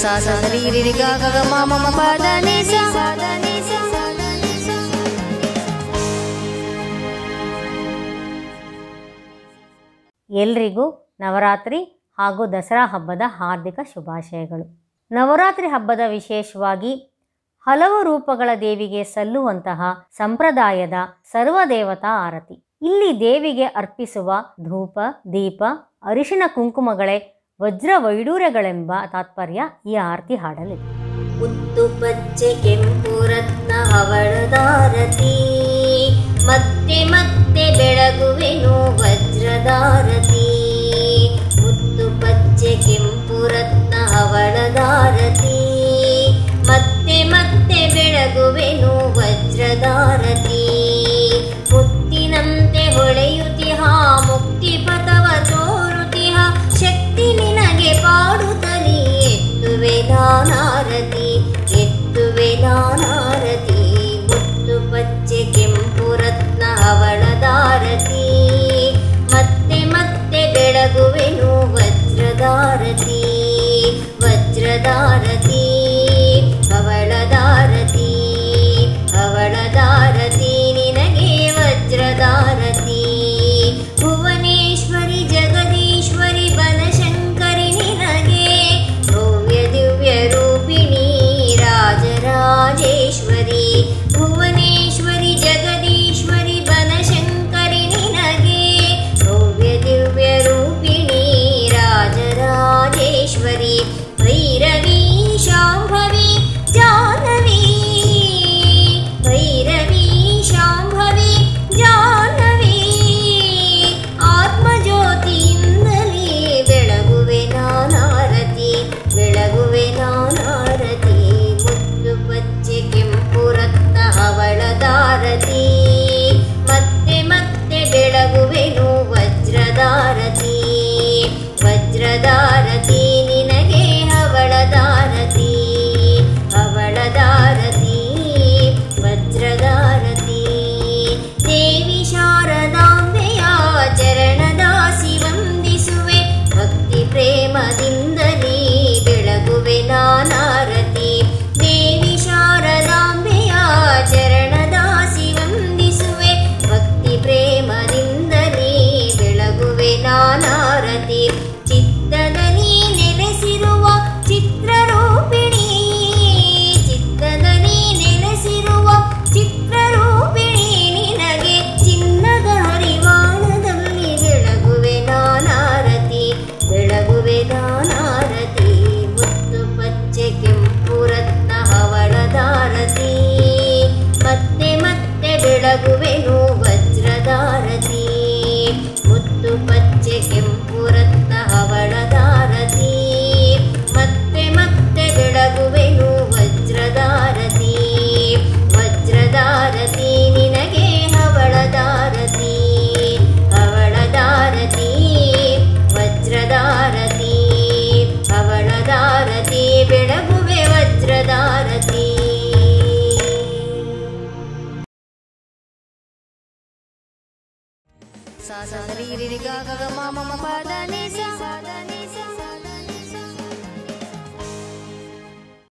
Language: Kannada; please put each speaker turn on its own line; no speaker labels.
सा सा री ರಿ ರಿ ಗ ಗ ಗ ಮ ಮ ಮ ಪ ದ ನಿ ಸ. ಎಲ್ರಿಗೂ ನವರಾತ್ರಿ ಹಾಗೂ ದಸರಾ ಹಬ್ಬದ ಹಾರ್ದಿಕ ಶುಭಾಶಯಗಳು. ನವರಾತ್ರಿ ಹಬ್ಬದ ವಿಶೇಷವಾಗಿ ಹಲವು ರೂಪಗಳ ದೇವಿಗೆ ಸಲ್ಲುವಂತಹ ಸಂಪ್ರದಾಯದ ಸರ್ವದೇವತಾ ಆರತಿ. ಇಲ್ಲಿ ದೇವಿಗೆ ಅರ್ಪಿಸುವ ಧೂಪ, ದೀಪ, ಅರಿಶಿಣ ಕುಂಕುಮಗಳೇ ವಜ್ರ ವೈಡೂರ್ಯಗಳೆಂಬ ತಾತ್ಪರ್ಯ ಈ ಆರತಿ ಹಾಡಲಿದೆ.
ಮುತ್ತು ಪಚ್ಚೆ ಕೆಂಪು ರತ್ನ ಹವಳದಾರತಿ, ಮತ್ತೆ ಮತ್ತೆ ಬೆಳಗುವೆನು ವಜ್ರದಾರತಿ. ಮುತ್ತು ಪಚ್ಚೆ ಕೆಂಪು ರತ್ನ ಹವಳದಾರತಿ, ಮತ್ತೆ ಮತ್ತೆ ಬೆಳಗುವೆನು ವಜ್ರದಾರತಿ. ಮುತ್ತಿನಂತೆ ಹೊಳೆಯುತಿಹ ಮುಕ್ತಿ ಪಥವ ತೋರುತಿಹ, ಶಕ್ತಿ ನಿನಗೆ ಪಾಡುತ್ತಲೀ ಎತ್ತುವೆ ನಾನಾರತಿ, ಎತ್ತುವೆ ನಾನಾರತಿ. ಮುತ್ತು ಪಚ್ಚೆ ಕೆಂಪು ರತ್ನ ಹವಳದಾರತಿ, ಮತ್ತೆ ಮತ್ತೆ ಬೆಳಗುವೆನು ವಜ್ರದಾರತಿ. ವಜ್ರದಾರತಿ ಹವಳದಾರತಿ, ಹವಳದಾರತಿ ನಿನಗೆ ವಜ್ರದಾರತಿ. ಭುವನೇಶ್ವರಿ ಜಗದೀಶ್ವರಿ ಬನಶಂಕರಿ ನಿನಗೆ, ಭವ್ಯ ದಿವ್ಯ ರೂಪಿಣಿ ರಾಜರಾಜೇಶ್ವರಿ. ಭುವನೇಶ್ವರಿ ಜಗದೀಶ್ವರಿ ಬನಶಂಕರಿ ನಿನಗೆ, ಭವ್ಯ ದಿವ್ಯ ರೂಪಿಣಿ ರಾಜರಾಜೇಶ್ವರಿ. ಭೈರವಿ ಶಾಂಭವಿ ಜಾಹ್ನವಿ, ಭೈರವಿ ಶಾಂಭವಿ ಜಾಹ್ನವಿ. ಆತ್ಮಜ್ಯೋತಿಯಿಂದಲೇ ಬೆಳಗುವೆ ನಾನಾರತಿ, ಬೆಳಗುವೆ ನಾನಾರತಿ. ಮುತ್ತು ಪಚ್ಚೆ ಕೆಂಪು ರತ್ನ ಹವಳದಾರತಿ, ಮತ್ತೆ ಮತ್ತೆ ಬೆಳಗುವೆನು ವಜ್ರದಾರತಿ. ವಜ್ರದಾರತಿ ನಿನಗೆ ಹವಳದಾರತಿ, ಹವಳದಾರತಿ ವಜ್ರದಾರತಿ. ದೇವಿ ಶಾರದಾಂಬೆಯ ಚರಣದಾಸಿ ವಂದಿಸುವೆ, ಭಕ್ತಿ ಪ್ರೇಮದಿಂದಲೇ ಬೆಳಗುವೆ ನಾನಾರತಿ. ದೇವಿ ಶಾರದಾಂಬೆಯ ಚರಣದಾಸಿ ವಂದಿಸುವೆ, ಭಕ್ತಿ ಪ್ರೇಮದಿಂದಲೇ ಬೆಳಗುವೆ ನಾನಾರತಿ. ಚಿತ್ತದಲ್ಲಿ ನೆಲೆಸಿರುವ ಚಿತ್ರರೂಪಿಣಿ, ಚಿತ್ತದಲ್ಲಿ ನೆಲೆಸಿರುವ ಚಿತ್ರರೂಪಿಣಿ ನಿನಗೆ, ಚಿನ್ನದ ಹರಿವಾಣದಲ್ಲಿ ಬೆಳಗುವೆ ನಾನಾರತಿ, ಬೆಳಗುವೆ ನಾನಾರತಿ. ಮುತ್ತು ಪಚ್ಚೆ ಕೆಂಪು ರತ್ನ ಹವಳದಾರತಿ, ಮತ್ತೆ ಮತ್ತೆ ಬೆಳಗುವೆನು ವಜ್ರದಾರತಿ. ಮುತ್ತು ಪಚ್ಚೆ ಕೆಂಪು ರತ್ನ ಹವಳದಾರತಿ, ಮತ್ತೆ ಮತ್ತೆ ಬೆಳಗುವೆನು ವಜ್ರದಾರತಿ. ವಜ್ರದಾರತಿ ನಿನಗೆ ಹವಳದಾರತಿ, ಹವಳದಾರತಿ ವಜ್ರದಾರತಿ. ಹವಳದಾರತಿ ಬೆಳಗುವೆ ವಜ್ರದಾರತಿ.
सा सा री ರಿ ರಿ ಗ ಗ ಗ ಮ ಮ ಮ ಪ ದ ನಿ ಸ.